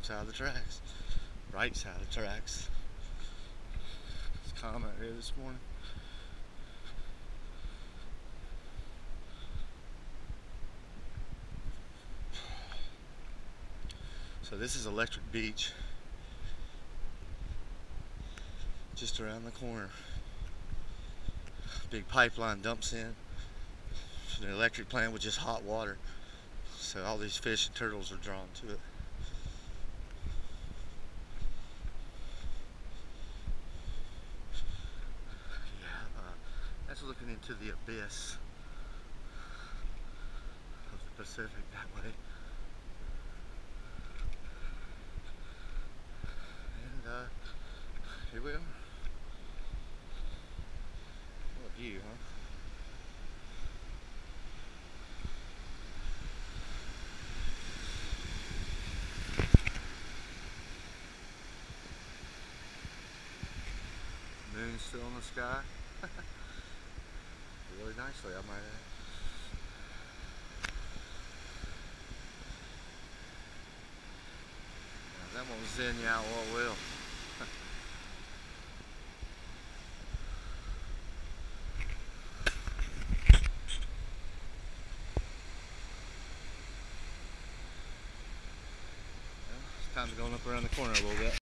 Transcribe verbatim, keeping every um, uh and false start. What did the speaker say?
side of the tracks, right side of the tracks. It's calm out here this morning. So this is Electric Beach, just around the corner. Big pipeline dumps in the electric plant with just hot water, so all these fish and turtles are drawn to it. Yeah, uh, that's looking into the abyss of the Pacific that way. And uh, here we are. What a view, huh? Moon's still in the sky. Really nicely, I might add. Now, that won't zen you out, what will? Well, it's time to go up around the corner a little bit.